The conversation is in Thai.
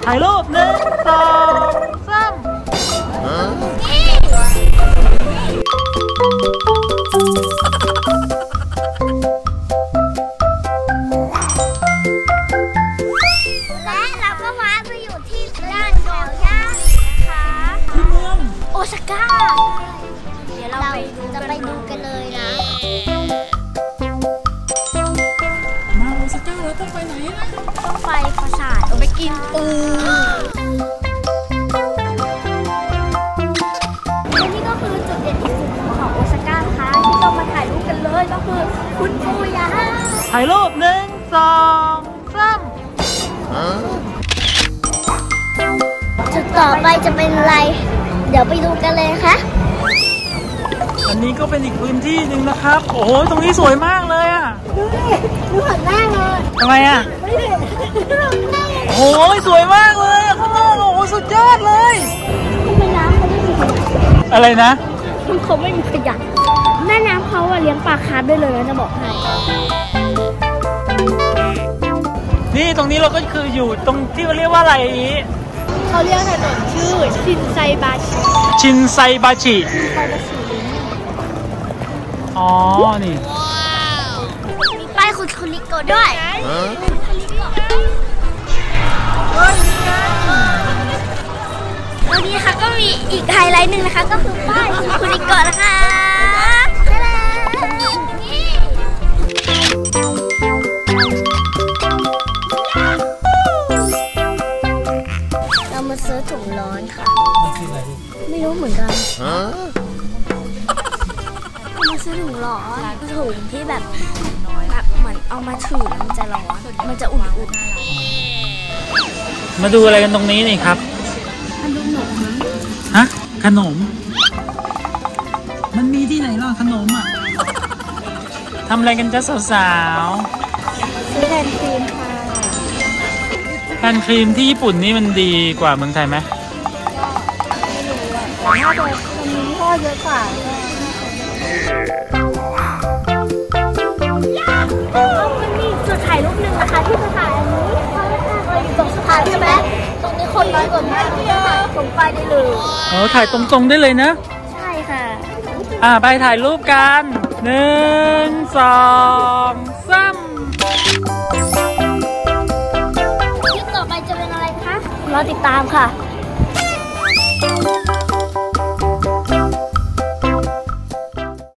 ถ่ายรูป1 2 3 และเราก็มาอยู่ที่ด้านแถวย่านนะคะที่เมืองโอซาก้าเดี๋ยวเราจะไปดูกันเลยนะมาโอซาก้าแล้วต้องไปไหนนะต้องไปปราสาทไปกินปูและนี่ก็คือจุดเด่นอีกจุดของโอซาก้านะคะที่เรามาถ่ายรูปกันเลยก็คือคุณปูยาถ่ายรูป1 2 3 จุดต่อไปจะเป็นอะไรเดี๋ยวไปดูกันเลยค่ะอันนี้ก็เป็นอีกพื้นที่หนึ่งนะครับโอ้โหตรงนี้สวยมากเลยอ่ะดูหันหน้าเลยทำไมอ่ะโอ้โหสวยมากเลยข้างนอกโอ้โหสุดยอดเลยแม่น้ำเขาไม่มีขยะอะไรนะเขาไม่มีขยะแม่น้ำเขาเลี้ยงปลาคาร์ฟได้เลยนะจะบอกให้นี่ตรงนี้เราก็คืออยู่ตรงที่เขาเรียกว่าอะไรอีกเขาเรียกถนนชื่อชินไซบาชิอ๋อนี่มีป้ายคุณลิโกด้วยวันนี้ค่ะก็มีอีกไฮไลท์หนึ่งนะคะก็คือป้ายคุณลิโกนะคะเรามาซื้อถุงร้อนค่ะไม่รู้เหมือนกันมาซื้อถุงร้อนถุงที่แบบเหมือนเอามาถือมันจะร้อนมันจะอุ่นๆมาดูอะไรกันตรงนี้นี่ครับมันดูหนมฮะขนมมันมีที่ไหนล่ะขนมอ่ะทำอะไรกันจ๊ะสาวๆซื้อแผ่นครีมค่ะแผ่นครีมที่ญี่ปุ่นนี่มันดีกว่าเมืองไทยไหมไม่รู้อ่ะน่าจะมันมีข้อเยอะกว่ามันมีจุดถ่ายรูปหนึ่งนะคะที่สถานนี้เราอยู่ตรงสะพานใช่ไหมตรงนี้คนน้อยกว่าเมื่อกี้ตรงไปได้เลยถ่ายตรงๆได้เลยนะใช่ค่ะไปถ่ายรูปกัน1 2 3 คลิปต่อไปจะเป็นอะไรคะรอติดตามค่ะ